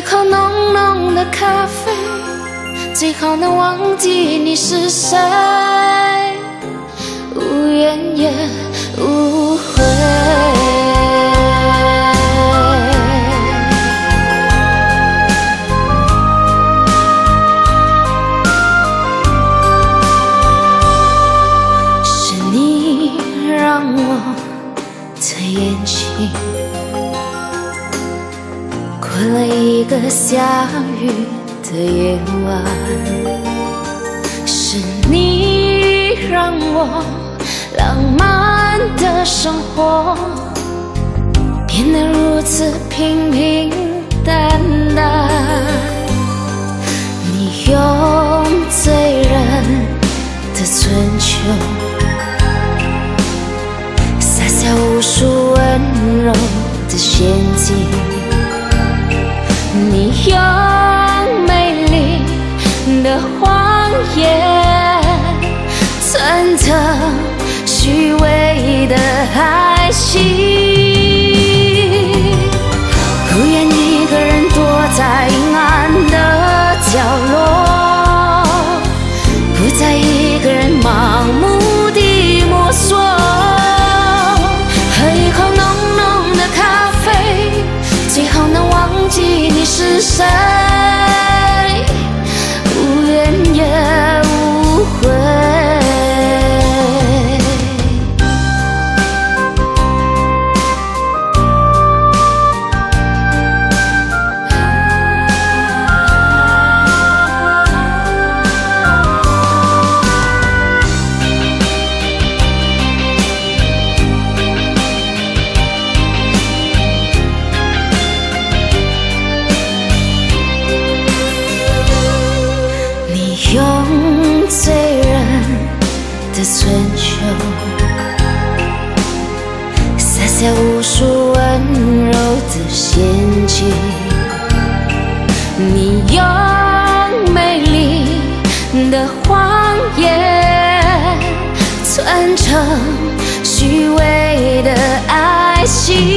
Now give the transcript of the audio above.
一口浓浓的咖啡，最好能忘记你是谁，无怨也无悔。是你让我的眼睛过了一个下雨的夜晚，是你让我浪漫的生活变得如此平平淡淡。你用醉人的春秋洒下无数温柔的陷阱，你用美丽的谎言穿成虚伪的爱情，不愿一个人躲在阴暗的角落，不再一个人盲目地摸索，喝一口浓浓的咖啡，最好能忘记你是谁，无怨也无悔。用醉人的春秋洒下无数温柔的陷阱，你用美丽的谎言穿成虚伪的爱情，